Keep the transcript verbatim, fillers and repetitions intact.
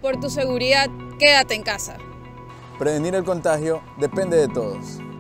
Por tu seguridad, quédate en casa. Prevenir el contagio depende de todos.